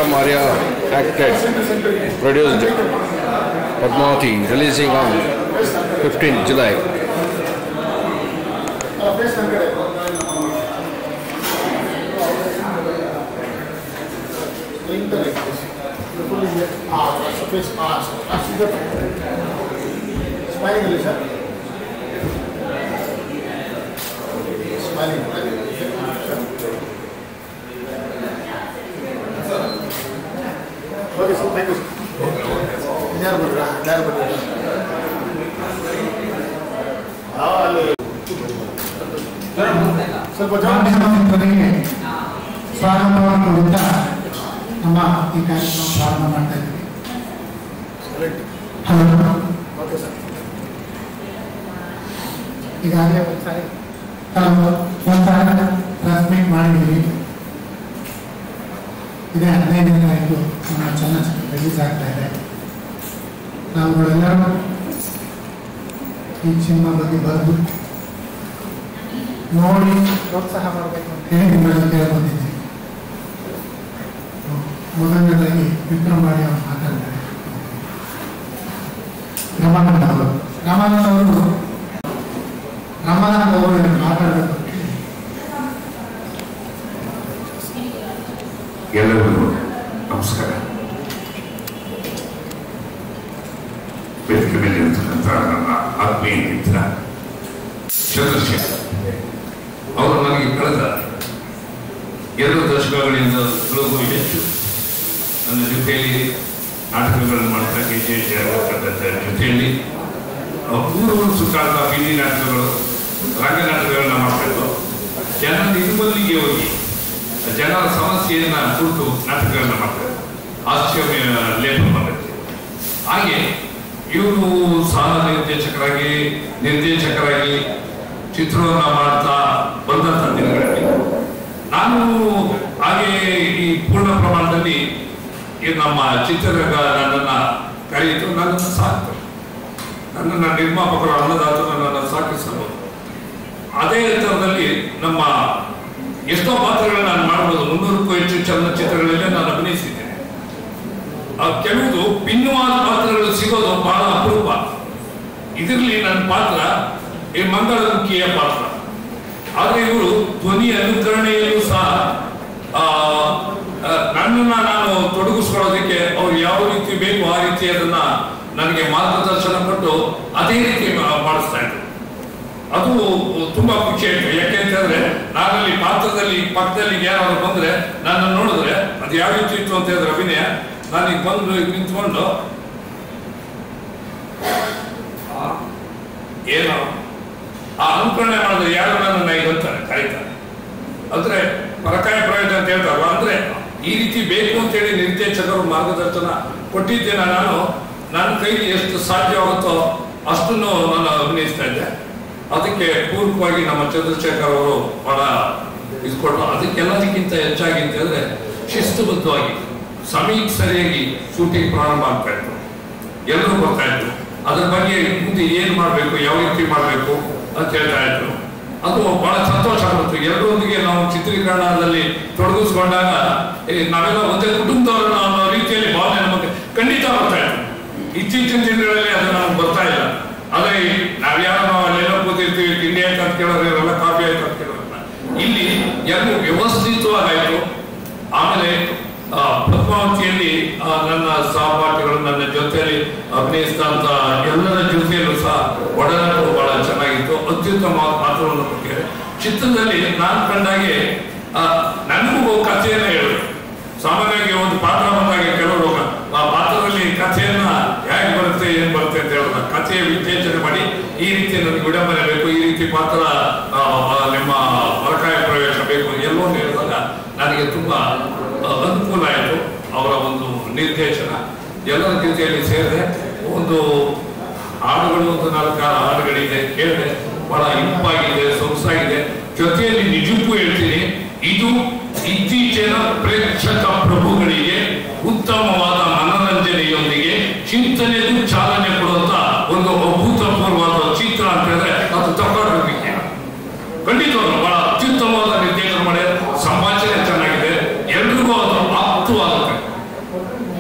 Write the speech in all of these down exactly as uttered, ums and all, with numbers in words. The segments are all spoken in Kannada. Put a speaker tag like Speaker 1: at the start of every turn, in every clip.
Speaker 1: Vikram Arya acted, produced Padmavati, releasing on fifteenth July.
Speaker 2: Smiling, Alicia. Smiling. Okay, so thank you. Never would never would. ಸ್ವಲ್ಪ ಮಾಧ್ಯಮಗಳಿಗೆ ಸ್ವಾಗತವನ್ನು ಕೊಡುತ್ತಾ ನಮ್ಮ ಈ ಕಾರ್ಯಕ್ರಮ ಪ್ರಾರಂಭ ಮಾಡ್ತಾ ಇದ್ದೀವಿ. Hello, okay sir. ಈಗಾಗಲೇ ಒಂದ್ಸಾರಿ ತಾವು ಒಂದ್ಸಾರಿ ಪ್ರೆಸ್ ಮೀಟ್ ಮಾಡಿದ್ದೀವಿ. ಇದೇ ಹದಿನೈದನೇ ತಾರೀಕು ನಮ್ಮ ಚಲನಚಿತ್ರ ರಿಲೀಸ್ ಆಗ್ತಾ ಇದೆ. ನಾವುಗಳೆಲ್ಲರೂ ಈ ಸಿನಿಮಾ ಬಗ್ಗೆ ಬರೆದು ನೋಡಿ ಪ್ರೋತ್ಸಾಹ ಮಾಡಬೇಕು ಅಂತ ಹೇಳಿ ನಿಮ್ಮಲ್ಲಿ ಕೇಳ್ಬಂದಿದ್ದೀವಿ. ಮೊದಲನೇದಾಗಿ ವಿಕ್ರಮ್ ಮಾಡಿ ಅವರು ಮಾತಾಡ್ತಾರೆ. ರಾಮಾನಂದ ಅವರು ರಾಮಾನಂದ ಅವರು ರಾಮಾನಂದ ಅವರು ಮಾತಾಡಬೇಕು.
Speaker 3: ಎಲ್ಲರಿಗೂ ನಮಸ್ಕಾರ. ವೇದಿಕೆ ಮೇಲೆ ಇರ್ತಕ್ಕಂಥ ನನ್ನ ಆತ್ಮೀಯ ಮಿತ್ರ ಚಂದ್ರಶೇಖರ್ ಅವರು ನನಗೆ ಕಳೆದ ಎರಡು ದಶಕಗಳಿಂದ ಕೆಲವು ಹೆಚ್ಚು ನನ್ನ ಜೊತೆಯಲ್ಲಿ ನಾಟಕಗಳನ್ನು ಮಾಡ್ತಾ ಕೆ ಜೆ ಜಯತಕ್ಕಂಥ ಜೊತೆಯಲ್ಲಿ ಪೂರ್ವ ಸುತ್ತಾಡ್ತಾ ಬೀದಿ ನಾಟಕಗಳು ರಂಗನಾಟಕಗಳನ್ನ ಮಾಡ್ತಾಯಿದ್ದು ಜನ ನಿರ್ಬಂಧಿಗೆ ಹೋಗಿ ಜನರ ಸಮಸ್ಯೆಯನ್ನ ಕುರಿತು ನಾಟಕಗಳನ್ನ ಮಾಡ್ತಾರೆ. ಹಾಸ್ಯ ಲೇಪ ಮಾಡಕ್ಕೆ ಹಾಗೆ ಇವರು ಸಹ ನಿರ್ದೇಶಕರಾಗಿ ನಿರ್ದೇಶಕರಾಗಿ ಚಿತ್ರವನ್ನ ಮಾಡ್ತಾ ಬಂದಂಥ ದಿನಗಳಲ್ಲಿ ನಾನು ಹಾಗೆ ಈ ಪೂರ್ಣ ಪ್ರಮಾಣದಲ್ಲಿ ನಮ್ಮ ಚಿತ್ರರಂಗ ನನ್ನನ್ನ ಕರೆಯಿತು, ನನ್ನನ್ನು ಸಾಕ್ತು. ನನ್ನನ್ನು ನಿರ್ಮಾಪಕರು ಅನ್ನದಾತ ನನ್ನನ್ನು ಸಾಕಿಸಬಹುದು. ಅದೇ ಥರದಲ್ಲಿ ನಮ್ಮ ಎಷ್ಟೋ ಪಾತ್ರಗಳನ್ನ ನಾನು ಮಾಡ್ಬೋದು. ಮುನ್ನೂರಕ್ಕೂ ಹೆಚ್ಚು ಚಲನಚಿತ್ರಗಳಲ್ಲಿ ನಾನು ಅಭಿನಯಿಸಿದ್ದೇನೆ. ಕೆಲವುದು ಭಿನ್ನವಾದ ಪಾತ್ರಗಳು ಸಿಗೋದು ಬಹಳ ಅಪರೂಪ. ಇದರಲ್ಲಿ ನನ್ನ ಪಾತ್ರ ಈ ಮಂಗಳಮುಖಿಯ ಪಾತ್ರ. ಆದರೆ ಇವರು ಧ್ವನಿ ಅನುಕರಣೆಯಲ್ಲೂ ಸಹ ನನ್ನನ್ನ ನಾನು ತೊಡಗಿಸ್ಕೊಳ್ಳೋದಕ್ಕೆ ಅವ್ರು ಯಾವ ರೀತಿ ಬೇಕು ಆ ರೀತಿ ಅದನ್ನ ನನಗೆ ಮಾರ್ಗದರ್ಶನ ಕೊಟ್ಟು ಅದೇ ರೀತಿ ಮಾಡಿಸ್ತಾ ಇದ್ರು. ಅದು ತುಂಬಾ ಖುಷಿ ಆಯ್ತು. ಯಾಕೆಂತಂದ್ರೆ ನಾನಲ್ಲಿ ಪಾತ್ರದಲ್ಲಿ ಪಕ್ಕದಲ್ಲಿ ಯಾರಾದ್ರು ಬಂದ್ರೆ ನನ್ನ ನೋಡಿದ್ರೆ ಅದು ಯಾವ ರೀತಿ ಇತ್ತು ಅಂತ ಹೇಳಿದ್ರೆ ಅಭಿನಯ ನಾನೀಗ ಬಂದು ನಿಂತ್ಕೊಂಡು ಏನು ಆ ಅನುಕರಣೆ ಮಾಡಿದ್ರೆ ಯಾರು ನನ್ನ ಈಗ ಅಂತಾರೆ ಕರೀತಾರೆ. ಅಂದ್ರೆ ಪರಕಾಯ ಪ್ರಯೋಜನ ಅಂತ ಹೇಳ್ತಾರಲ್ಲ, ಅಂದ್ರೆ ಈ ರೀತಿ ಬೇಕು ಅಂತೇಳಿ ನಿರ್ದೇಶಕರು ಮಾರ್ಗದರ್ಶನ ಕೊಟ್ಟಿದ್ದೇನೆ. ನಾನು ನನ್ನ ಕೈಲಿ ಎಷ್ಟು ಸಾಧ್ಯವಾಗುತ್ತೋ ಅಷ್ಟನ್ನು ನಾನು ಅಭಿನಯಿಸ್ತಾ ಇದ್ದೆ. ಅದಕ್ಕೆ ಪೂರ್ವಕವಾಗಿ ನಮ್ಮ ಚಂದ್ರಶೇಖರ್ ಅವರು ಬಹಳ ಇಸ್ಕೊಟ್ಟು ಅದಕ್ಕೆಲ್ಲದಕ್ಕಿಂತ ಹೆಚ್ಚಾಗಿ ಅಂತ ಹೇಳಿದ್ರೆ ಶಿಸ್ತುಬದ್ಧವಾಗಿ ಸಮಯಕ್ಕೆ ಸರಿಯಾಗಿ ಶೂಟಿಂಗ್ ಪ್ರಾರಂಭ ಆಗ್ತಾ ಇತ್ತು. ಎಲ್ಲರೂ ಬರ್ತಾ ಇದ್ರು. ಅದ್ರ ಬಗ್ಗೆ ಮುಂದೆ ಏನು ಮಾಡಬೇಕು, ಯಾವ ರೀತಿ ಮಾಡಬೇಕು ಅಂತ ಹೇಳ್ತಾ ಇದ್ರು. ಅದು ಬಹಳ ಸಂತೋಷ ಆಗುತ್ತೆ. ಎಲ್ಲರೊಂದಿಗೆ ನಾವು ಚಿತ್ರೀಕರಣದಲ್ಲಿ ತೊಡಗಿಸ್ಕೊಂಡಾಗ ನಾವೆಲ್ಲ ಒಂದೇ ಕುಟುಂಬದವರನ್ನ ಅನ್ನೋ ರೀತಿಯಲ್ಲಿ ಭಾವನೆ ನಮಗೆ ಖಂಡಿತ ಬರ್ತಾ ಇತ್ತು. ಇತ್ತೀಚಿನ ದಿನಗಳಲ್ಲಿ ಅದು ನಮ್ಗೆ ಬರ್ತಾ ಇಲ್ಲ. ಆದ್ರೆ ನಾವ್ಯಾರು ನಾವು ಅಲ್ಲೆಲ್ಲ ಕೂತಿರ್ತೀವಿ, ತಿಂಡಿ ಆಯ್ತು ಅಂತ ಕೇಳೋದಿರಲ್ಲ, ಕಾಫಿ ಆಯ್ತು ಅಂತ ಕೇಳೋದಿಲ್ಲ. ಇಲ್ಲಿ ಎಲ್ಲ ವ್ಯವಸ್ಥಿತವಾಗಾಯ್ತು. ಆಮೇಲೆ ಪದ್ಮಾವತಿಯಲ್ಲಿ ನನ್ನ ಸಹಪಾಠಿಗಳು ನನ್ನ ಜೊತೆಯಲ್ಲಿ ಅಭಿನಯಿಸಿದಂತ ಎಲ್ಲರ ಜೊತೆಯಲ್ಲೂ ಸಹ ಒಡನಾಟವು ಬಹಳ ಚೆನ್ನಾಗಿತ್ತು. ಅತ್ಯುತ್ತಮ ಪಾತ್ರವನ್ನು ಕೊಟ್ಟಿದ್ದಾರೆ. ಚಿತ್ರದಲ್ಲಿ ನಾನು ಕಂಡಾಗೆ ನನಗೂ ಕಥೆಯನ್ನ ಹೇಳೋದು. ಸಾಮಾನ್ಯವಾಗಿ ಒಂದು ಪಾತ್ರ ಬಂದಾಗ ಕೆಲವರು ಆ ಪಾತ್ರದಲ್ಲಿ ಕಥೆಯನ್ನ ಹೇಗೆ ಬರುತ್ತೆ ಏನ್ ಬರುತ್ತೆ ಅಂತ ಹೇಳೋದು, ಕಥೆಯ ವಿಶ್ಲೇಷಣೆ ಮಾಡಿ ಈ ರೀತಿ ನನಗೆ ವಿಡಂಬನೆ ಬೇಕು, ಈ ರೀತಿ ಪಾತ್ರ ನಿಮ್ಮ ಹೊರಕಾಯ ಪ್ರವೇಶ ಬೇಕು ಎಲ್ಲೋ ಹೇಳಿದಾಗ ನನಗೆ ತುಂಬಾ ಅನುಕೂಲ ಆಯಿತು. ಅವರ ಒಂದು ನಿರ್ದೇಶನ ಎಲ್ಲರ ಜೊತೆಯಲ್ಲಿ ಸೇರಿದೆ. ಒಂದು ಹಾಡುಗಳು ಒಂದು ನಾಲ್ಕಾರು ಹಾಡುಗಳಿದೆ ಕೇಳಿದೆ, ಬಹಳ ಇಂಪಾಗಿದೆ, ಸೊಗಸಾಗಿದೆ. ಜೊತೆಯಲ್ಲಿ ನಿಜಕ್ಕೂ ಹೇಳ್ತೀನಿ, ಇದು ಇತ್ತೀಚಿನ ಪ್ರೇಕ್ಷಕ ಪ್ರಭುಗಳಿಗೆ ಉತ್ತಮವಾದ ಮನರಂಜನೆಯೊಂದಿಗೆ ಚಿಂತನೆಗೂ ಚಾಲನೆ ಕೊಡುವಂತ ಒಂದು ಅಭೂತಪೂರ್ವವಾದ ಚಿತ್ರ ಅಂತ ಹೇಳಿದ್ರೆ ಅದು ತಪ್ಪಾಗಲಿಕ್ಕೆ ಖಂಡಿತವಾಗ್ಲೂ ಬಹಳ ಅತ್ಯುತ್ತಮವಾದ ನಿರ್ದೇಶನ ಮಾಡಿ ಸಂಭಾಷಣೆ ಚೆನ್ನಾಗಿದೆ. ಎಲ್ರಿಗೂ ಅದು ಆಪ್ತವಾಗುತ್ತೆ.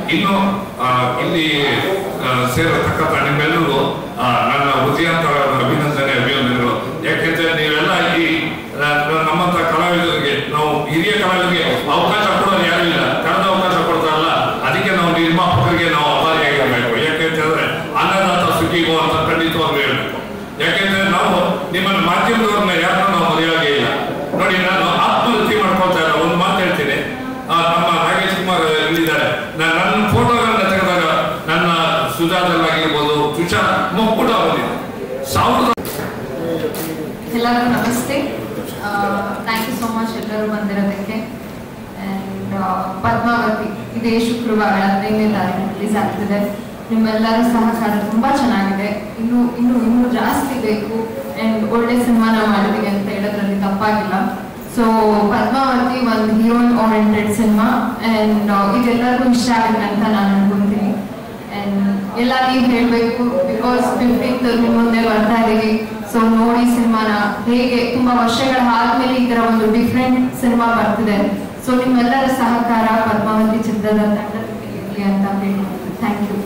Speaker 3: ಇನ್ನು ಇಲ್ಲಿ ಸೇರತಕ್ಕಂಥ ನಿಮ್ಮೆಲ್ಲರೂ ನನ್ನ ಹೃದಯಾಂತರದ ಅಭಿನಂದನೆ ಅಭಿನಂದನೆಗಳು. ಯಾಕೆಂದ್ರೆ ನೀವೆಲ್ಲ ಈ ನಮ್ಮಂತ ಕಲಾವಿದರಿಗೆ, ನಾವು ಹಿರಿಯ ಕಲಾವಿದರಿಗೆ ಅವಕಾಶ ಕೊಡೋದು ಯಾರು ಇಲ್ಲ, ಕಳೆದ ಅವಕಾಶ ಕೊಡ್ತಾರಲ್ಲ, ಅದಕ್ಕೆ ನಾವು ನಿರ್ಮಾಪಕರಿಗೆ ನಾವು ಆಭಾರಿಯಾಗಿರ್ಬೇಕು. ಯಾಕೆಂತಂದ್ರೆ ಅನ್ನದಾತ ಸುಖಿಗೋ ಅಂತ ಖಂಡಿತವಾಗ್ಲೂ ಹೇಳ್ಬೇಕು. ಯಾಕೆಂದ್ರೆ ನಾವು ನಿಮ್ಮನ್ನ ಮಾಧ್ಯಮದವ್ರನ್ನ ಯಾರನ್ನ ನಾವು ಮರೆಯೋದೇ ಇಲ್ಲ. ನೋಡಿ, ನಾನು ಆತ್ಮಹತ್ಯೆ ಮಾಡ್ಕೊಳ್ತಾ ಇಲ್ಲ, ಒಂದು ಮಾತು ಹೇಳ್ತೀನಿ. ನಮ್ಮ ನಾಗೇಶ್ ಕುಮಾರ್ ಹೇಳಿದ್ದಾರೆ, ನನ್ನ ಫೋಟೋಗಳನ್ನ ತೆಗೆದಾಗ ನನ್ನ ಸುಜಾತಲ್ಲಾಗಿರ್ಬೋದು, ತುಷಾ ಮಕ್ಕಳ ಬಂದಿದೆ ಸಾವಿರದ.
Speaker 4: ಎಲ್ಲರಿಗೂ ನಮಸ್ತೆ. ಥ್ಯಾಂಕ್ ಯು ಸೋ ಮಚ್ ಎಲ್ಲರೂ ಬಂದಿರೋದಕ್ಕೆ. ಆ್ಯಂಡ್ ಪದ್ಮಾವತಿ ಇದೇ ಶುಕ್ರವಾರ ಹದಿನೈದನೇ ತಾರೀಕು ರಿಲೀಸ್ ಆಗ್ತಿದೆ. ನಿಮ್ಮೆಲ್ಲರ ಸಹಕಾರ ತುಂಬ ಚೆನ್ನಾಗಿದೆ. ಇನ್ನೂ ಇನ್ನೂ ಇನ್ನೂ ಜಾಸ್ತಿ ಬೇಕು ಆ್ಯಂಡ್ ಒಳ್ಳೆ ಸಿನಿಮಾನ ಮಾಡಿದೀವಿ ಅಂತ ಹೇಳೋದ್ರಲ್ಲಿ ತಪ್ಪಾಗಿಲ್ಲ. ಸೊ ಪದ್ಮಾವತಿ ಒಂದು ಹೀರೋಯಿನ್ ಓರಿಯೆಂಟೆಡ್ ಸಿನಿಮಾ ಆ್ಯಂಡ್ ಇದೆಲ್ಲರಿಗೂ ಇಷ್ಟ ಆಗುತ್ತೆ ಅಂತ ನಾನು ಅನ್ಕೊಂತೀನಿ. ಆ್ಯಂಡ್ ಎಲ್ಲ ನೀವು ಹೇಳಬೇಕು, ಬಿಕಾಸ್ ಫಿಫ್ಟೀನ್ತ್ ನಿಮ್ಮ ಮುಂದೆ ಬರ್ತಾ ಇದ್ದೀವಿ. ಸೊ ನೋಡಿ ಸಿನಿಮಾನ ಹೇಗೆ ತುಂಬ ವರ್ಷಗಳ ಆದ್ಮೇಲೆ ಈ ಥರ ಒಂದು ಡಿಫ್ರೆಂಟ್ ಸಿನಿಮಾ ಬರ್ತಿದೆ. ಸೊ ನಿಮ್ಮೆಲ್ಲರ ಸಹಕಾರ ಪದ್ಮಾವತಿ ಚಿತ್ರದ ತಂಡಕ್ಕೆ ಇರಲಿ ಅಂತ ಹೇಳ್ತೀನಿ. Thank you.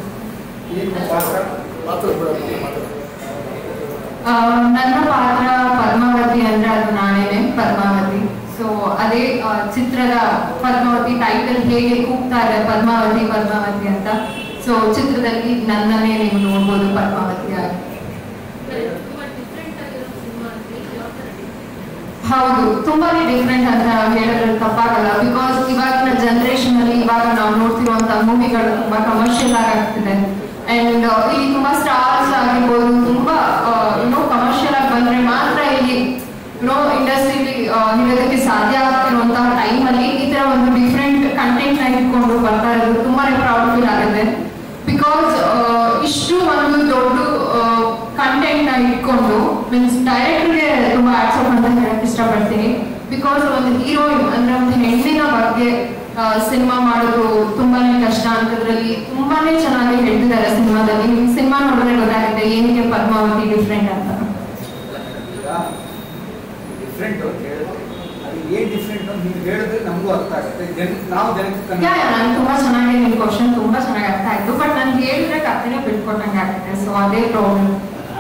Speaker 4: ನನ್ನ ಪಾತ್ರ ಪದ್ಮಾವತಿ ಅಂದ್ರೆ ಅದು ನಾನೇನೆ ಪದ್ಮಾವತಿ. ಸೊ ಅದೇ ಚಿತ್ರದ ಪದ್ಮಾವತಿ ಟೈಟಲ್ ಹೇಗೆ ಕೂಗ್ತಾ ಇದೆ ಪದ್ಮಾವತಿ ಪದ್ಮಾವತಿ ಅಂತ. ಸೊ ಚಿತ್ರದಲ್ಲಿ ನನ್ನನ್ನೇ ನೀವು ನೋಡ್ಬೋದು ಪದ್ಮಾವತಿ ಆಗಿ. ಹೌದು, ತುಂಬಾನೇ ಡಿಫ್ರೆಂಟ್ ಅಂತ ಹೇಳಿದ್ರೆ ತಪ್ಪಾಗಲ್ಲ. ಬಿಕಾಸ್ ಇವಾಗಿನ ಜನರೇಷನ್ ಅಲ್ಲಿ ಇವಾಗ ನಾವು ನೋಡ್ತಿರುವಂತ ಮೂವಿಗಳು ತುಂಬಾ ಕಮರ್ಷಿಯಲ್ ಆಗ್ತಿದೆ. ಅಂಡ್ ಇಲ್ಲಿ ತುಂಬಾ ಸ್ಟಾರ್ಸ್ ಆಗಿರ್ಬೋದು, ತುಂಬಾ ಏನೋ ಕಮರ್ಷಿಯಲ್ ಆಗಿ ಬಂದ್ರೆ ಮಾತ್ರ ಇಲ್ಲಿ ಏನೋ ಇಂಡಸ್ಟ್ರಿಲಿ ಇರೋದಕ್ಕೆ ಸಾಧ್ಯ ಆಗ್ತಿರುವಂತಹ ಟೈಮ್ ಅಲ್ಲಿ ಈ ತರ ಒಂದು ಡಿಫ್ರೆಂಟ್ ಕಂಟೆಂಟ್ ನ ಇಟ್ಕೊಂಡು ಬರ್ತಾ ಇರೋದು ತುಂಬಾನೇ ಪ್ರೌಡ್ ಫೀಲ್ ಆಗುತ್ತೆ. ಬಿಕಾಸ್ ಇಷ್ಟು ಒಂದು ದೊಡ್ಡ ಕಂಟೆಂಟ್ ನ ಇಟ್ಕೊಂಡು ಮೀನ್ಸ್ ಡೈರೆಕ್ಟರ್ಗೆ ತುಂಬಾ ಆಟ್ಸಪ್ ಅಂತ ಹೇಳಕ್ ಇಷ್ಟಪಡ್ತೀನಿ. ಬಿಕಾಸ್ ಒಂದು ಹೀರೋಯಿನ್ ಅಂದ್ರೆ ಒಂದು ಹೆಣ್ಣಿನ ಬಗ್ಗೆ ಸಿನಿಮಾ ಮಾಡೋದು ತುಂಬಾನೇ ಕಷ್ಟ ಅಂತದ್ರಲ್ಲಿ ತುಂಬಾನೇ ಚೆನ್ನಾಗಿ ಹೇಳ್ತಿದ್ದಾರೆ ಸಿನಿಮಾದಲ್ಲಿ. ಸಿನಿಮಾ ನೋಡಿದ್ರೆ ಗೊತ್ತಾಗುತ್ತೆ ಏನಕ್ಕೆ ಪದ್ಮಾವತಿ ಡಿಫ್ರೆಂಟ್ ಅಂತ. ನಾನು ತುಂಬಾ ಚೆನ್ನಾಗಿ ನಿಮ್ ಕ್ವಶನ್ ತುಂಬಾ ಚೆನ್ನಾಗಿ ಅರ್ಥ ಆಯ್ತು. ಬಟ್ ನನ್ಗೆ ಹೇಳಿದ್ರೆ ಕಥೆನೇ ಬಿಟ್ಕೊಟ್ಟಂಗೆ ಆಗುತ್ತೆ. ಸೊ ಅದೇ ಪ್ರಾಬ್ಲಮ್.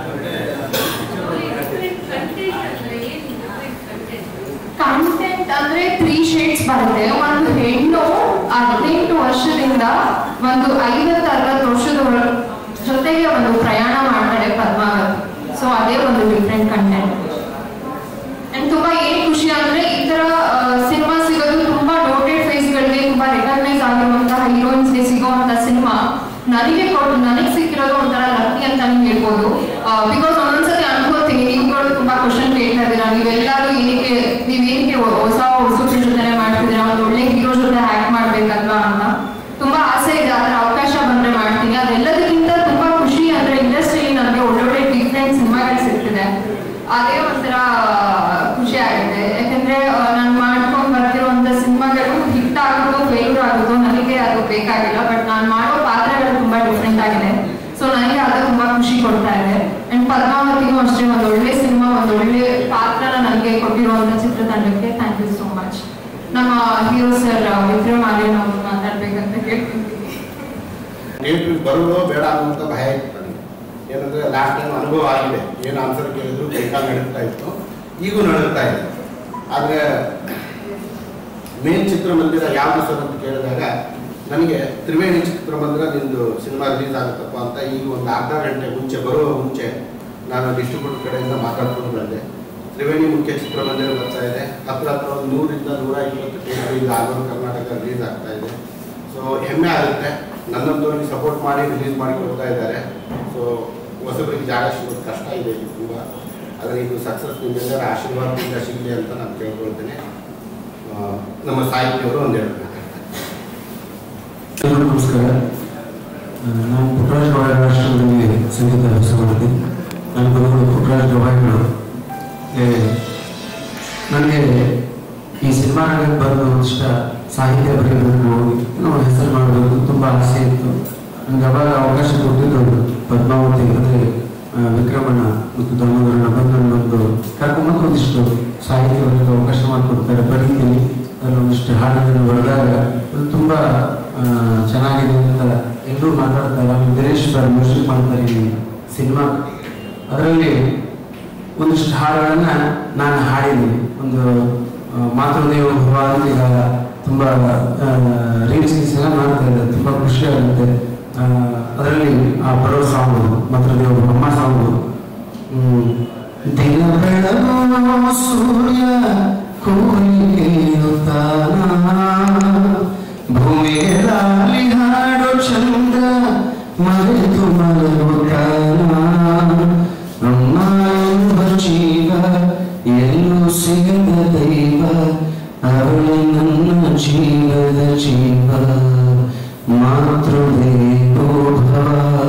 Speaker 4: ಕಂಟೆಂಟ್ ಅಂದ್ರೆ ತ್ರೀ ಶೇಡ್ಸ್ ಬರುತ್ತೆ. ಒಂದು ಹೆಣ್ಣು ಹದಿನೆಂಟು ವರ್ಷದಿಂದ ಒಂದು ಐವತ್ತು ಅರವತ್ತು ವರ್ಷದ ಜೊತೆಗೆ ಒಂದು ಪ್ರಯಾಣ ಮಾಡ್ತಾಳೆ ಪದ್ಮಾವತಿ. ಸೊ ಅದೇ ಒಂದು ಡಿಫ್ರೆಂಟ್ ಕಂಟೆಂಟ್. ಅಂಡ್ ತುಂಬಾ ಏನ್ ಖುಷಿ ಅಂದ್ರೆ ಈ ತರ ಸಿನಿಮಾ ಸಿಗೋದು ತುಂಬಾ ಡೋಟೆಡ್ ಫೇಸ್ಗಳಿಗೆ, ತುಂಬಾ ರೆಕಗ್ನೈಸ್ ಆಗಿರುವಂತಹ ಹೀರೋಯಿನ್ಸ್ಗೆ ಸಿಗುವಂತಹ ಸಿನಿಮಾ ನನಗೆ ಕೊಟ್ಟು ನನಗೆ ಸಿಕ್ಕಿರೋದು ಒಂಥರ ಲಕ್ಕಿ ಅಂತಾನೆ ಹೇಳ್ಬೋದು. ಬಿಕಾಸ್ ಒಂದೊಂದ್ಸತಿ ಅನ್ಕೋತೀನಿ, ನೀವುಗಳು ತುಂಬಾ ಕ್ವಶನ್ ಕೇಳ್ತಾ ಇದ್ದೀರಾ, ನೀವೆಲ್ಲರೂ ಏನಕ್ಕೆ ನೀವ್ ಏನಕ್ಕೆ ಹೊಸ ಹೊಸಬ್ರ ಜೊತೆ ಮಾಡ್ತಿದ್ದೀರಾ, ಒಂದು ಒಳ್ಳೆ ಹೀರೋ ಜೊತೆ ಆಕ್ಟ್ ಮಾಡ್ಬೇಕಲ್ವಾ ಅಂತ ತುಂಬಾ ಆಸೆ ಇದೆ. ಅದರ ಅವಕಾಶ ಬಂದ್ರೆ ಮಾಡ್ತೀನಿ. ಅದೆಲ್ಲದಕ್ಕಿಂತ ತುಂಬಾ ಖುಷಿ ಅಂದ್ರೆ ಇಂಡಸ್ಟ್ರಿಯಲ್ಲಿ ನನಗೆ ಒಳ್ಳೊಳ್ಳೆ ಡಿಫ್ರೆಂಟ್ ಸಿನಿಮಾಗಳು ಸಿಗ್ತಿದೆ. ಅದೇ ಒಂಥರ ಖುಷಿ ಆಗಿದೆ. ಯಾಕಂದ್ರೆ ನಾನು ಮಾಡ್ಕೊಂಡು ಬರ್ತಿರುವಂತ ಸಿನಿಮಾಗಳು ಹಿಟ್ ಆಗೋದು ಫೇಲ್ಯೂರ್ ಆಗೋದು ನನಗೆ ಅದು ಬೇಕಾಗಿಲ್ಲ. ಬಟ್ ನಾನು ಮಾಡೋ ಪಾತ್ರಗಳು ತುಂಬಾ ಡಿಫ್ರೆಂಟ್ ಆಗಿದೆ. ಸೊ ನನಗೆ ಅದು ತುಂಬಾ ಖುಷಿ ಕೊಡ್ತಾ ಇದೆ. ಅಂಡ್ ಪದ್ಮಾವತಿಗೂ ಅಷ್ಟೇ ಒಂದು ಒಳ್ಳೆ ಸಿನಿಮಾ, ಒಂದು ಒಳ್ಳೆ ಪಾತ್ರನ ನನಗೆ ಕೊಟ್ಟಿರುವಂತ ಚಿತ್ರತಂಡಕ್ಕೆ ಥ್ಯಾಂಕ್ ಯು ಸೋ ಮಚ್. ನಮ್ಮ ಹೀರೋ ಸರ್ ವಿಕ್ರಮ್ ಆರ್ಯನ್ ಅವರು ಮಾತಾಡ್ಬೇಕಂತ ಕೇಳ್ಕೊಂತೀನಿ.
Speaker 5: ಬರುವುದು ಬೇಡ ಅನ್ನುವಂಥ ಭಯ ಇತ್ತು ನನಗೆ. ಏನಂದ್ರೆ ಲಾಸ್ಟ್ ಟೈಮ್ ಅನುಭವ ಆಗಿದೆ. ಏನು ಆನ್ಸರ್ ಕೇಳಿದ್ರು ಬೇಕಾಗಿ ನಡೀತಾ ಇತ್ತು, ಈಗೂ ನಡೀತಾ ಇದೆ. ಆದರೆ ಮೇನ್ ಚಿತ್ರಮಂದಿರ ಯಾವುದು ಸರ್ ಅಂತ ಕೇಳಿದಾಗ ನನಗೆ ತ್ರಿವೇಣಿ ಚಿತ್ರಮಂದಿರ ನಿಂದು ಸಿನಿಮಾ ರಿಲೀಸ್ ಆಗುತ್ತಪ್ಪ ಅಂತ ಈಗ ಒಂದು ಅರ್ಧ ಗಂಟೆ ಮುಂಚೆ ಬರುವ ಮುಂಚೆ ನಾನು ಡಿಸ್ಟ್ರಿಬ್ಯೂಟರ್ ಕಡೆಯಿಂದ ಮಾತಾಡ್ಕೊಂಡು ಬಂದೆ. ತ್ರಿವೇಣಿ ಮುಖ್ಯ ಚಿತ್ರಮಂದಿರ ಬರ್ತಾ ಇದೆ. ಹತ್ರ ಹತ್ರ ಒಂದು ನೂರಿಂದ ನೂರ ಇಪ್ಪತ್ತು ಥಿಯೇಟರ್ ಈಗ ಆಗೋದು ಕರ್ನಾಟಕ ರಿಲೀಸ್ ಆಗ್ತಾ ಇದೆ. ಸೊ ಹೆಮ್ಮೆ ಆಗುತ್ತೆ. ನನ್ನಂತವ್ರಿಗೆ ಸಪೋರ್ಟ್ ಮಾಡಿ ರಿಲೀಸ್ ಮಾಡಿ ಕೊಡ್ತಾ ಇದ್ದಾರೆ. ಸೊ ಹೊಸಬರಿಗೆ ಜಾಗ ಸಿಗೋದು ಕಷ್ಟ ಇದೆ ಇಲ್ಲಿ ತುಂಬ. ಆದರೆ ಇದು ಸಕ್ಸಸ್ ನಿಮ್ಮೆಲ್ಲರ ಆಶೀರ್ವಾದದಿಂದ ಸಿಗಲಿ ಅಂತ ನಾನು ಕೇಳ್ಕೊಳ್ತೇನೆ. ನಮ್ಮ ಸಾಹಿತ್ಯವರು ಒಂದೆರಡು
Speaker 6: ಎಲ್ಲರಿಗೂ ನಮಸ್ಕಾರ. ನಾನು ಪುಟ್ಟರಾಜ ಗವಾಯಿ ರಾಷ್ಟ್ರದಲ್ಲಿ ಸಂಗೀತ ಅಭ್ಯಾಸ ಮಾಡಿದ್ದೀನಿ. ನನ್ನ ಗುರುಗಳು ಪುಟ್ಟರಾಜ ಗವಾಯಿಗಳು. ನನಗೆ ಈ ಸಿನಿಮಾ ರಂಗಕ್ಕೆ ಬರೋದು ಇಷ್ಟ, ಸಾಹಿತ್ಯ ಬರೆಯೋದು, ನಾವು ಹೆಸರು ಮಾಡೋದು ತುಂಬ ಆಸೆ ಇತ್ತು. ನನಗೆ ಅವಾಗ ಅವಕಾಶ ಕೊಟ್ಟಿದ್ದು ಪದ್ಮಾವತಿ ಅಂದರೆ ವಿಕ್ರಮಣ್ಣ ಮತ್ತು ದಾಮೋದರಣ್ಣ ಬಂದು ನನ್ನೊಂದು ಕರ್ಕೊಂಬಂದು ಒಂದಿಷ್ಟು ಸಾಹಿತ್ಯ ಬರೆಯೋದು ಅವಕಾಶ ಮಾಡಿಕೊಡ್ತಾರೆ. ಬರೀತೀನಿ ಅದರಲ್ಲಿ ಒಂದಿಷ್ಟು ಹಾಡುಗಳನ್ನು ಬರೆದಾಗ ಅದು ತುಂಬ ಚೆನ್ನಾಗಿದೆ ಅಂತ ವೆಂಕಟೇಶ್ವರ ಮ್ಯೂಸಿಕ್ ಮಾಡ್ತಾರೆ ಈ ಸಿನಿಮಾ. ಅದರಲ್ಲಿ ಒಂದಿಷ್ಟು ಹಾಡುಗಳನ್ನು ನಾನು ಹಾಡಿದ್ದೀನಿ. ಒಂದು ಮಾತೃದೇವ ಭವ ಅಂತ ಈಗ ತುಂಬ ರೀಲ್ಸ್ ಎಲ್ಲ ಮಾಡ್ತಾ ಇದ್ದಾರೆ, ತುಂಬ ಖುಷಿ ಆಗುತ್ತೆ. ಅದರಲ್ಲಿ ಆ ಬರೋ ಸಾಂಗು ಮಾತೃದೇವ ಅಮ್ಮ ಸಾಂಗು. ದಿನ ಬೆಳಗೋ ಸೂರ್ಯ ಕೋರಿಕೆಯುತ್ತಾನ, ಭೂಮಿಗೆ ಲಾಲಿ ಹಾಡೋ ಚಂದ್ರ ಮರೆತು ಮಲಗುತ್ತಾನ. ಅಮ್ಮ ಎಂಬ ಜೀವ ಎಲ್ಲೂ ಸಿಗದ ದೈವ, ಅವಳು ನನ್ನ ಜೀವದ ಜೀವ. ಮಾತೃದೇವೋ ಭವ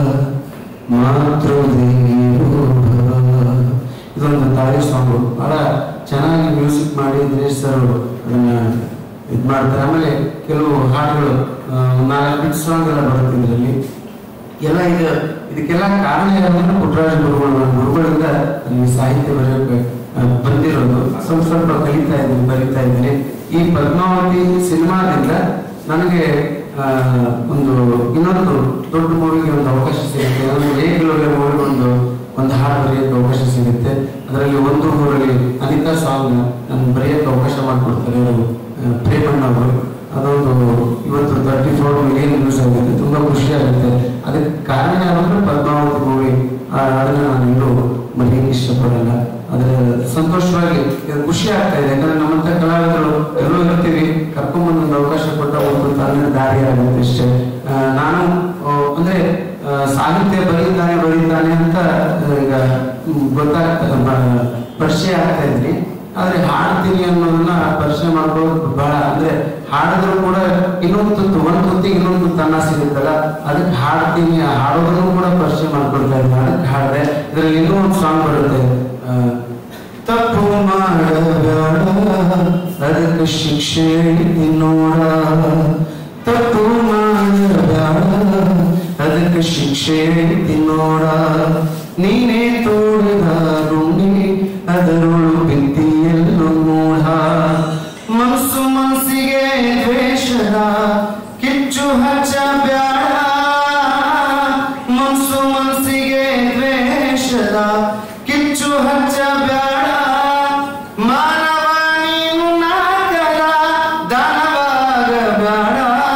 Speaker 6: ಮಾತೃದೇವೋ ಭವ. ಇದೊಂದು ತಾಯಿ ಸಾಂಗು, ಬಹಳ ಚೆನ್ನಾಗಿ ಮ್ಯೂಸಿಕ್ ಮಾಡಿ ದಿನೇಶ್ ಸರ್ ಅದನ್ನ ಇದು ಮಾಡ್ತಾರೆ. ಆಮೇಲೆ ಕೆಲವು ಹಾಡುಗಳು ನಾಲ್ಕು ಬಿಟ್ ಸಾಂಗ್ ಎಲ್ಲ ಬರುತ್ತೆ ಇದರಲ್ಲಿ ಎಲ್ಲ. ಈಗ ಇದಕ್ಕೆಲ್ಲ ಕಾರಣ ಯಾರಂದ್ರೆ ಪುಟ್ಟರಾಜ ಗುರುಗಳು ಗುರುಗಳಿಂದ ನನಗೆ ಸಾಹಿತ್ಯ ಬರೆಯೋಕೆ ಬಂದಿರೋದು. ಸ್ವಲ್ಪ ಸ್ವಲ್ಪ ಕಲಿತಾ ಇದ್ದೀನಿ, ಬರೀತಾ ಇದ್ದೀನಿ. ಈ ಪದ್ಮಾವತಿ ಸಿನಿಮಾದಿಂದ ನನಗೆ ಒಂದು ಇನ್ನೊಂದು ದೊಡ್ಡ ಮೂವಿಗೆ ಒಂದು ಅವಕಾಶ ಸಿಗುತ್ತೆ. ಒಂದು ಏಕಲವ್ಯ ಮೂವಿಗೆ ಒಂದು ಒಂದು ಹಾಡು ಬರೆಯೋಕ್ಕೆ ಅವಕಾಶ ಸಿಗುತ್ತೆ. ಅದರಲ್ಲಿ ಒಂದು ಊರಲ್ಲಿ ಅನಿತಾ ಸಾಂಗ್ ನಾನು ಬರೆಯೋಕ್ಕೆ ಅವಕಾಶ ಮಾಡಿಕೊಡ್ತಾರೆ ಅವರು, ಪ್ರೇಮಣ್ಣ ಅವರು. ಅದೊಂದು ಇವತ್ತು ತರ್ಟಿ ಫೋರ್ ಮಿಲಿಯನ್ ವ್ಯೂಸ್ ಆಗುತ್ತೆ, ತುಂಬ ಖುಷಿ ಆಗುತ್ತೆ. ಅದಕ್ಕೆ ಕಾರಣ ಯಾವಂದ್ರೆ ಪದ್ಮಾವತಿ ಮೂವಿ. ಅದನ್ನು ನಾನು ಇನ್ನೂ ಮರೆಯೋಕ್ಕೆ ಇಷ್ಟಪಡಲ್ಲ. ಆದರೆ ಸಂತೋಷವಾಗಿ ಖುಷಿ ಆಗ್ತಾ ಇದೆ, ಯಾಕಂದ್ರೆ ನಮ್ಮಂಥ ಕಲಾವಿದರು ಎಲ್ಲೋ ಇರ್ತೀವಿ, ಕರ್ಕೊಂಡ್ಬಂದು ಒಂದು ಅವಕಾಶ ಕೊಟ್ಟ ಒಂದು ತನ್ನ ದಾರಿ ಆಗುತ್ತೆ ಅಷ್ಟೇ. ನಾನು ಅಂದ್ರೆ ಸಾಹಿತ್ಯ ಬರೀತಾನೆ ಬರೀತಾನೆ ಅಂತ ಈಗ ಗೊತ್ತಾಗ್ತಾ ಪರಿಚಯ ಆಗ್ತಾ ಇದ್ರಿ. ಆದ್ರೆ ಹಾಡ್ತೀನಿ ಅನ್ನೋದನ್ನ ಪರಿಚಯ ಮಾಡ್ಕೊಳ್ಳೋದು ಬಹಳ, ಅಂದ್ರೆ ಹಾಡಿದ್ರು ಕೂಡ ಇನ್ನೊಂದು ತುತ್ತು ಒಂದು ತುತ್ತಿಗೆ ಇನ್ನೊಂದು ತನ್ನ ಸಿಗುತ್ತಲ್ಲ, ಅದಕ್ಕೆ ಹಾಡ್ತೀನಿ, ಹಾಡೋದನ್ನು ಕೂಡ ಪರಿಚಯ ಮಾಡ್ಕೊಳ್ತಾ ಇದ್ದೀನಿ. ಅದಕ್ಕೆ ಹಾಡಿದೆ. ಇದ್ರಲ್ಲಿ ಇನ್ನೂ ಒಂದು ಸಾಂಗ್ ಬರುತ್ತೆ, ತಪ್ಪು ಮಾಡಬೇಡ ಅದಕ್ಕೆ ಶಿಕ್ಷೆ ನೋಡ, ತಪ್ಪು ಮಾಡಬೇಡ ಅದಕ್ಕೆ ಶಿಕ್ಷೆ ನೋಡ, ನೀನೇ ತೋಡಿದ ಗುಂಡಿ ಅದರೊಳು ಬಿದ್ದಿಯೆಲ್ಲೋ ಮೂಢ, ಮನಸ್ಸು ಮನಸ್ಸಿಗೆ ದ್ವೇಷದ ಕಿಚ್ಚು ಹಚ್ಚಬೇಡ, ಮನಸ್ಸು ಮನಸ್ಸಿಗೆ ದ್ವೇಷದ ಕಿಚ್ಚು ಹಚ್ಚಬೇಡ, ಮಾನವ ನೀನು ನಾಗರ ದಾನವಾಗಬೇಡ,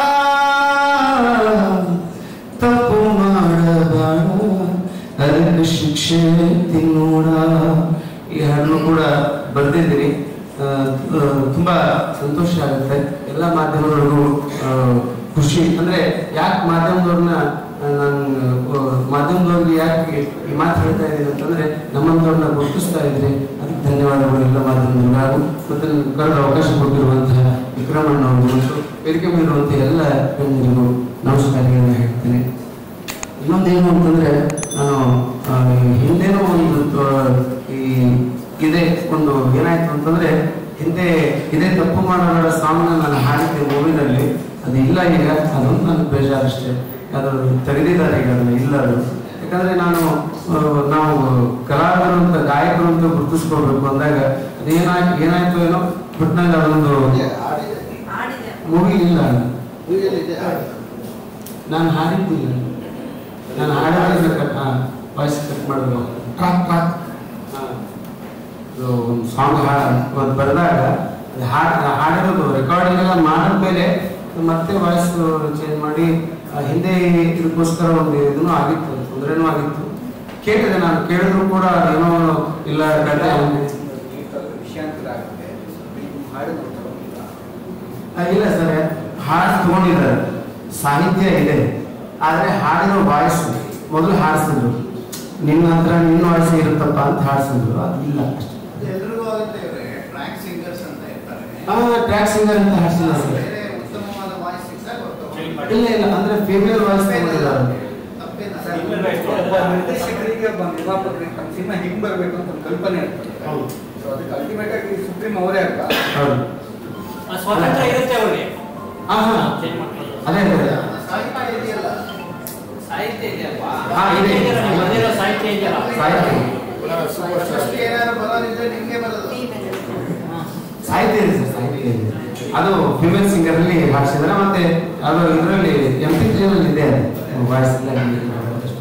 Speaker 6: ತಪ್ಪು ಮಾಡಬೇಡ ಅದಕ್ಕೆ ಶಿಕ್ಷೆ ತಿನ್ನೋಣ. ಈ ಹಾಡನ್ನು ಕೂಡ ಬರ್ದಿದ್ದೀನಿ. ತುಂಬಾ ಸಂತೋಷ ಆಗುತ್ತೆ. ಎಲ್ಲ ಮಾಧ್ಯಮಗಳಿಗೂ ಖುಷಿ. ಅಂದ್ರೆ ಯಾಕೆ ಮಾಧ್ಯಮದವ್ರನ್ನ ನಾನು ಮಾಧ್ಯಮದವ್ರಿಗೆ ಯಾಕೆ ಈ ಮಾತು ಹೇಳ್ತಾ ಇದ್ದೀನಿ ಅಂತಂದ್ರೆ, ನಮ್ಮಂಥವ್ರನ್ನ ಗುರುತಿಸ್ತಾ ಇದ್ರೆ ಅದಕ್ಕೆ ಧನ್ಯವಾದಗಳು ಎಲ್ಲ ಮಾಧ್ಯಮದವ್ರಿಗೆ. ಹಾಗೂ ಮತ್ತೆ ಕಳೆದ ಅವಕಾಶ ಕೊಟ್ಟಿರುವಂತಹ ವಿಕ್ರಮಣ್ಣ ಅವರು ಮತ್ತು ವೇದಿಕೆ ಮೇಲಿರುವಂಥ ಎಲ್ಲ ಗಣ್ಯರಿಗೂ ನಮಸ್ಕಾರಗಳನ್ನ ಹೇಳ್ತೇನೆ. ಇನ್ನೊಂದೇನು ಅಂತಂದ್ರೆ, ನಾನು ಹಿಂದೆನೂ ಒಂದು ಈ ಇದೇ ಒಂದು ಏನಾಯ್ತು ಅಂತಂದ್ರೆ, ಹಿಂದೆ ಇದೇ ತಪ್ಪು ಮಾಡೋರ ಸಾಂಗ್ನ ನಾನು ಹಾಡಿದ್ದೆ ಮೂವಿನಲ್ಲಿ, ಅದು ಇಲ್ಲ ಈಗ. ಅದೊಂದು ನನಗೆ ಬೇಜಾರಷ್ಟೇ. ಅದು ತೆಗೆದಿದ್ದಾರೆ ಈಗ, ಅದನ್ನು ಇಲ್ಲ ಅದು. ಯಾಕಂದ್ರೆ ನಾನು ನಾವು ಕಲಾವಿದರು ಅಂತ ಗಾಯಕರು ಅಂತ ಗುರುತಿಸ್ಕೊಳ್ಬೇಕು ಅಂದಾಗ ಅದೇನಾಯ್ತು ಏನಾಯ್ತು ಏನೋ ಬಿಟ್ನಾಗ ಅದೊಂದು ಮೂವಿ ಇಲ್ಲ. ನಾನು ಹಾಡಿದ್ದಿಲ್ಲ, ನಾನು ಹಾಡಿದ್ರೆ ವಾಯ್ಸ್ ಕಟ್ ಮಾಡಬೇಕು. ಒಂದು ಸಾಂಗ್ ಹಾಡು ಬರೆದಾಗ ಅದು ಹಾಡು ಹಾಡಿರೋದು ರೆಕಾರ್ಡಿಂಗ್ ಎಲ್ಲ ಮಾಡಿದ್ಮೇಲೆ ಮತ್ತೆ ವಾಯ್ಸ್ ಚೇಂಜ್ ಮಾಡಿ ಹಿಂದೆ ಇದಕ್ಕೋಸ್ಕರ ಒಂದು ಇದನ್ನು ಆಗಿತ್ತು, ತೊಂದರೆನೂ ಆಗಿತ್ತು. ಕೇಳಿದೆ ನಾನು, ಕೇಳಿದ್ರು ಕೂಡ ಅದೇನೋ ಇಲ್ಲ ಕತೆ ಇಲ್ಲ ಸರ್. ಹಾಡು ತಗೊಂಡಿದ್ದಾರೆ, ಸಾಹಿತ್ಯ ಇದೆ, ಆದರೆ ಹಾಡಿರೋ ವಾಯ್ಸ್ ಮೊದಲು ಹಾಡಿಸಿದ್ರು. ನಿನ್ನ ಹತ್ರ ನಿನ್ನ ವಾಯ್ಸ್ ಇರುತ್ತಪ್ಪ ಅಂತ ಹಾಡಿಸಿದ್ರು, ಅದು ಇಲ್ಲ ಅಷ್ಟೇ. ಟ್ರ್ಯಾಕ್ ಸಿಂಗರ್ ಅಂತ ಹಾಡಿಸಿಲ್ಲ ಸರ್. ಇಲ್ಲ ಇಲ್ಲ, ಅಂದ್ರೆ ಫೀಮೇಲ್ ವಾಯ್ಸ್ ತಗೊಂಡಿದ್ದಾರೆ.
Speaker 7: ನಿರ್ದೇಶಕರಿಗೆ ಸಿನಿಮಾ ಹಿಂಗ್ ಬರಬೇಕು ಅಂತ ಕಲ್ಪನೆ ಇರ್ತದೆ. ಅದಕ್ಕೆ ಅಲ್ಟಿಮೇಟ್ ಆಗಿ ಸುಪ್ರೀಂ ಅವರೇ ಅಲ್ವಾ,
Speaker 8: ಸ್ವಾತಂತ್ರ್ಯ ಇರುತ್ತೆ ಅವರಿಗೆ.
Speaker 6: ಅದೇ
Speaker 8: ಸಾಹಿತ್ಯ ಇದೆಯಲ್ವಾ, ಸಾಹಿತ್ಯ ಇದೆಯಲ್ಲ,
Speaker 6: ಸಾಹಿತ್ಯ ಸಾಹಿತ್ಯ ಇದೆ ಸರ್, ಸಾಹಿತ್ಯ ಇದೆ. ಅದು ಫಿಮೇಲ್ ಸಿಂಗರ್ ಅಲ್ಲಿ ಹಾಡಿಸಿದ್ರೆ, ಮತ್ತೆ ಅದು ಇದರಲ್ಲಿ ಎಂ ಪಿ ತ್ರೀ ಇದೆ voice.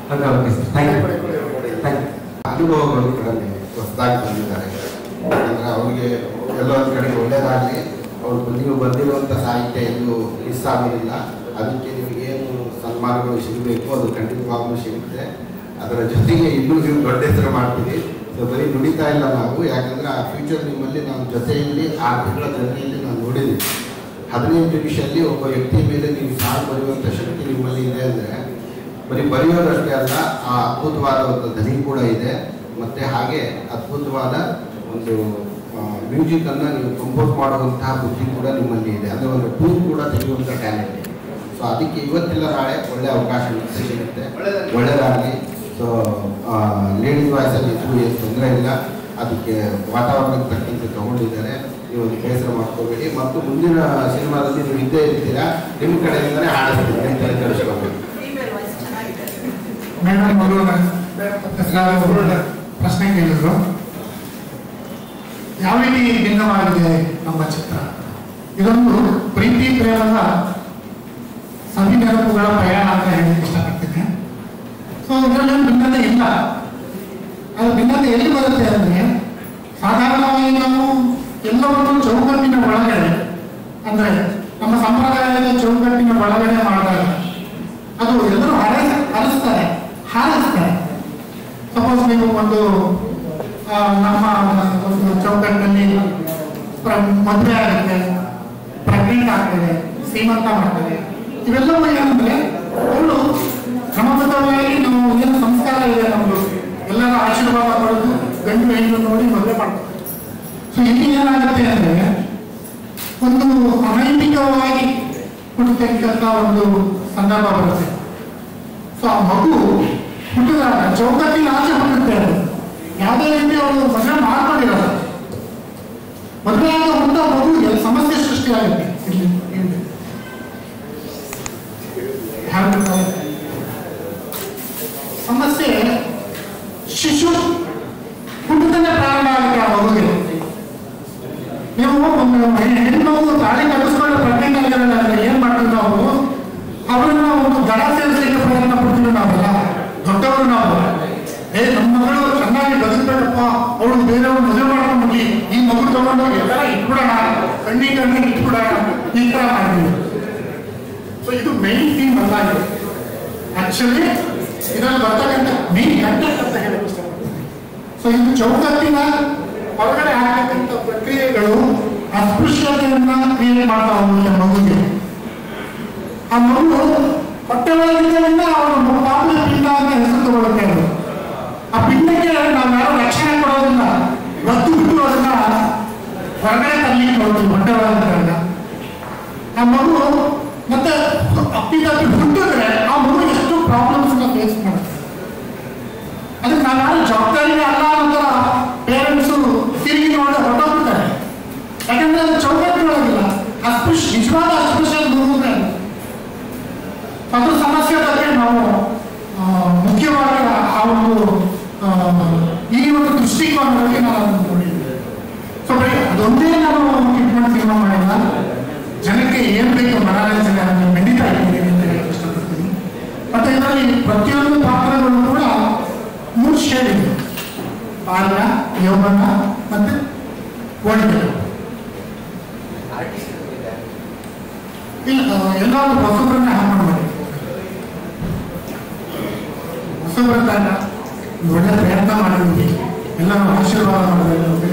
Speaker 6: Okay okay sir thank you thank you.
Speaker 5: ಅನುಭವಗಳು ಕಡಿಮೆ ಹೊಸದಾಗಿ ಬಂದಿದ್ದಾರೆ. ಯಾಕಂದರೆ ಅವ್ರಿಗೆ ಎಲ್ಲೊಂದು ಕಡೆ ಒಳ್ಳೆಯದಾಗಲಿ, ಅವ್ರು ನೀವು ಬಂದಿರುವಂಥ ಸಾಹಿತ್ಯ ಎಲ್ಲೂ ಮಿಸ್ ಆಗೋದಿಲ್ಲ. ಅದಕ್ಕೆ ನಿಮಗೇನು ಸನ್ಮಾನಗಳು ಸಿಗಬೇಕು ಅದು ಖಂಡಿತವಾಗ್ಲೂ ಸಿಗುತ್ತೆ. ಅದರ ಜೊತೆಗೆ ಇನ್ನೂ ನೀವು ದೊಡ್ಡ ಹೆಸರು ಮಾಡ್ತೀವಿ. ಸೊ ಬರೀ ನುಡಿತಾ ಇಲ್ಲ ನಾವು, ಯಾಕಂದರೆ ಆ ಫ್ಯೂಚರ್ ನಿಮ್ಮಲ್ಲಿ ನಾನು ಜೊತೆಯಲ್ಲಿ ಆರು ತಿಂಗಳ ಜೊತೆಯಲ್ಲಿ ನಾನು ನೋಡಿದ್ದೀನಿ. ಹದಿನೈದು ನಿಮಿಷದಲ್ಲಿ ಒಬ್ಬ ವ್ಯಕ್ತಿ ಮೇಲೆ ನೀವು ಸಾಲು ಬರೆಯುವಂಥ ಶಕ್ತಿ ನಿಮ್ಮಲ್ಲಿ ಇದೆ ಅಂದರೆ ಬರೀ ಬರೆಯೋದಷ್ಟೇ ಅಲ್ಲ, ಆ ಅದ್ಭುತವಾದ ಒಂದು ಧ್ವನಿ ಕೂಡ ಇದೆ. ಮತ್ತು ಹಾಗೆ ಅದ್ಭುತವಾದ ಒಂದು ಮ್ಯೂಸಿಕನ್ನು ನೀವು ಕಂಪೋಸ್ ಮಾಡುವಂತಹ ಬುದ್ಧಿ ಕೂಡ ನಿಮ್ಮಲ್ಲಿ ಇದೆ. ಅಂದರೆ ಒಂದು ಟ್ಯೂನ್ ಕೂಡ ತೆಗೆಯುವಂಥ ಟ್ಯಾಲೆಂಟ್ ಇದೆ. ಸೊ ಅದಕ್ಕೆ ಇವತ್ತಿಲ್ಲ ನಾಳೆ ಒಳ್ಳೆಯ ಅವಕಾಶ ಸಿಗುತ್ತೆ, ಒಳ್ಳೆಯದಾಗಲಿ. ಸೊ ಲೇಡೀಸ್ ವಾಯ್ಸಲ್ಲಿ ಇದ್ರೂ ಏನು ತೊಂದರೆ ಇಲ್ಲ. ಅದಕ್ಕೆ ವಾತಾವರಣಕ್ಕೆ ತಕ್ಕಂತೆ ತಗೊಂಡಿದ್ದಾರೆ. ನೀವು ಒಂದು ಬೇಸರ ಮಾಡ್ಕೋಬೇಡಿ. ಮತ್ತು ಮುಂದಿನ ಸಿನಿಮಾದಲ್ಲಿ ನೀವು ಇದ್ದೇ ಇರ್ತೀರಾ, ನಿಮ್ಮ ಕಡೆಯಿಂದಲೇ ಹಾಡಿಸ್ತೀರಿ ಅಂತ ತಿಳಿಸ್ಕೋಬೇಕು.
Speaker 2: ಮೇಡಮ್ ಅವರು ಪ್ರಶ್ನೆ ಕೇಳಿದ್ರು, ಯಾವ ರೀತಿ ಭಿನ್ನವಾಗಿದೆ ನಮ್ಮ ಚಿತ್ರ. ಇದೊಂದು ಪ್ರೀತಿ ಪ್ರೇಮದ ಸವಿ ನೆನಪುಗಳ ಪ್ರಯಾಣ ಅಂತ ಹೇಳಕ್ಕೆ ಇಷ್ಟಪಡ್ತೀನಿ. ಸೊ ಇದರಲ್ಲಿ ಭಿನ್ನತೆ ಇಲ್ಲ. ಅದು ಭಿನ್ನತೆ ಎಲ್ಲಿ ಬರುತ್ತೆ ಅಂದರೆ, ಸಾಧಾರಣವಾಗಿ ನಾವು ಎಲ್ಲವನ್ನು ಚೌಕಟ್ಟಿನ ಒಳಗಡೆ, ಅಂದರೆ ನಮ್ಮ ಸಂಪ್ರದಾಯದ ಚೌಕಟ್ಟಿನ ಒಳಗಡೆ ಮಾಡಿದಾಗ ಅದು ಎಲ್ಲರೂ ಹರಸ ಹರಿಸ್ತಾರೆ ಹಾರಿಸ್ತಾರೆ. ಸಪೋಸ್ ನೀವು ಒಂದು ನಮ್ಮ ಒಂದು ಚೌಕಟ್ಟಿನಲ್ಲಿ ಮದುವೆ ಆಗುತ್ತೆ, ಪ್ರೆಗ್ನೆಂಟ್ ಆಗ್ತದೆ, ಶ್ರೀಮಂತ ಮಾಡ್ತದೆ, ಇವೆಲ್ಲವೂ ಏನಂದ್ರೆ ಅವಳು ಕ್ರಮಬದ್ಧವಾಗಿ ನಾವು ಏನು ಸಂಸ್ಕಾರ ಇದೆ ನಮ್ಮದು ಎಲ್ಲರ ಆಶೀರ್ವಾದ ಪಡೆದು ಗಂಡು ಹೆಣ್ಣು ನೋಡಿ ಮದುವೆ ಮಾಡ್ತಾರೆ. ಸೊ ಇಲ್ಲಿ ಏನಾಗುತ್ತೆ ಅಂದರೆ ಒಂದು ಅನೈತಿಕವಾಗಿ ಹುಟ್ಟತಕ್ಕಂಥ ಒಂದು ಸಂದರ್ಭ ಬರುತ್ತೆ. ಸೊ ಆ ಮಗು ಹುಟ್ಟಿದಾಗ ಚೌಕಟ್ಟಿನ ಆಚೆ ಹುಟ್ಟುತ್ತೆ. ಅದು ಯಾವುದೇ ರೀತಿ ಅವರು ಮದುವೆ ಮಾಡ್ಕೊಂಡಿರೋದು, ಮದುವೆ ಆಗ ಹುಟ್ಟ ಮಗುವಿಗೆ ಸಮಸ್ಯೆ ಸೃಷ್ಟಿಯಾಗುತ್ತೆ. ಇಲ್ಲಿ ಸಮಸ್ಯೆ ಶಿಶು ಹುಟ್ಟುತ್ತಲೇ ಪ್ರಾರಂಭ ಆಗುತ್ತೆ. ಆ ಮಗುಗೆ ನೀವು ಹೆಣ್ಣು ತಾಳಿ ಕಟ್ಟಿಸ್ಕೊಂಡು ಪ್ರೆಗ್ನೆಂಟ್ ಆಗಿರೋದಾದ್ರೆ ಏನ್ ಮಾಡ್ತೀವಿ ನಾವು, ಅವರನ್ನ ಒಂದು ದಡ ಸೇರಿಸಲಿಕ್ಕೆ ಪ್ರಯತ್ನ ಪಡ್ತೀವಿ. ನಾವೆಲ್ಲ ದೊಡ್ಡವರು ನಾವು, ಏ ನಮ್ಮ ಮಗಳು ಚೆನ್ನಾಗಿ ಬದುಕಬೇಕಪ್ಪ, ಅವಳು ಬೇರೆಯವ್ರು ಮದುವೆ ಮಾಡ್ಕೊಂಡ್ಬಿಟ್ಟು ಈ ಮಗು ತಗೊಂಡು ಎಲ್ಲ ಇಟ್ಬಿಡೋಣ, ಕಣ್ಣಿಗೆ ಕಣ್ಣಿಗೆ ಇಟ್ಬಿಡೋಣ, ಈ ತರ ಮಾಡ್ತೀವಿ. ಸೊ ಇದು ಮೈನ್ ಥೀಮ್ ಅಲ್ಲ. ಇದು ಆಕ್ಚುಲಿ ಇದರಲ್ಲಿ ಬರ್ತಕ್ಕಂಥ ಮೈನ್ ಕಂಟೆಂಟ್ ಅಂತ ಹೇಳಕ್ ಇಷ್ಟಪಡ್ತೀನಿ. ಸೊ ಇದು ಚೌಕಟ್ಟಿನ ಹೊರಗಡೆ ಆಗ್ತಕ್ಕಂಥ ಪ್ರಕ್ರಿಯೆಗಳು ಅಸ್ಪೃಶ್ಯತೆಯನ್ನ ಕ್ರಿಯೇಟ್ ಮಾಡ್ತಾ ಹೋಗುತ್ತೆ ಮಗುಗೆ. ಆ ಮಗು ಹೊಟ್ಟೆ ಒಳಗಿದ್ದರಿಂದ ಅವನು ಪಾಪದ ಪಿಂಡ ಅಂತ ಹೆಸರು ತಗೊಳ್ಳುತ್ತೆ. ಅದು ಆ ಪಿಂಡಕ್ಕೆ ನಾವು ಯಾರು ರಕ್ಷಣೆ ಕೊಡೋದಿಲ್ಲ, ಒತ್ತು ಬಿಟ್ಟಿರೋದನ್ನ ಹೊರಗಡೆ ತರಲಿಕ್ಕೆ ನೋಡ್ತೀವಿ ಹೊಟ್ಟೆ ಒಳಗಿದ್ದಾಗ. ಆ ಮಗು ಮತ್ತೆ ಅಪ್ಪಿತಪ್ಪಿ ಹುಟ್ಟಿದ್ರೆ ಆ ಮಗು ಎಷ್ಟು ಪ್ರಾಬ್ಲಮ್ಸ್ ಫೇಸ್ ಮಾಡುತ್ತೆ. ಅದಕ್ಕೆ ನಾವು ಯಾರು ಜವಾಬ್ದಾರಿ ಅಲ್ಲ ನಂತರ ಪೇರೆಂಟ್ಸು ತಿರುಗಿ ನೋಡಿ ಹೊರಟೋಗ್ಬಿಡ್ತಾರೆ. ಯಾಕಂದ್ರೆ ಅದು ಚೌಕಟ್ಟಿನೊಳಗಿಲ್ಲ. ಅಸ್ಪೃಶ್ಯ ನಿಜವಾದ ಅಸ್ಪೃಶ್ಯ ಮಗುವೆ ಅದ್ರ ಸಮಸ್ಯೆ ಬಗ್ಗೆ ನಾವು ಮುಖ್ಯವಾಗಿ ಆ ಒಂದು ಈ ಒಂದು ದೃಷ್ಟಿಕೋನದಲ್ಲಿ ನಾವು ನೋಡಿದ್ದೀವಿ. ಸೊ ಬರೀ ಅದೊಂದೇ ನಾವು ಇಟ್ಕೊಂಡು ಸಿನಿಮಾ ಮಾಡಿಲ್ಲ, ಜನಕ್ಕೆ ಏನ್ ಬೇಕು ಮನರಂಜನೆ ಅದನ್ನು ಖಂಡಿತ ಇದ್ದೀನಿ ಅಂತ ಹೇಳಕ್ಕೆ ಇಷ್ಟಪಡ್ತೀನಿ. ಮತ್ತೆ ಇದರಲ್ಲಿ ಪ್ರತಿಯೊಂದು ಪಾತ್ರಗಳು ಕೂಡ ಮೂರು ಶೇಡ್ ಇದೆ: ಬಾಲ್ಯ, ಯೌವನ ಮತ್ತೆ ಒಳ್ಳೆ. ಇಲ್ಲ ಎಲ್ಲರೂ ಹೊಸಬ್ರನ್ನ ಹಾಕೊಂಡು ಮಾಡಿ ಹೊಸಬ್ರನ್ನ ಒಳ್ಳೆ ಪ್ರಯತ್ನ ಮಾಡಿದ್ವಿ. ಎಲ್ಲರೂ ಆಶೀರ್ವಾದ ಮಾಡಬೇಕು.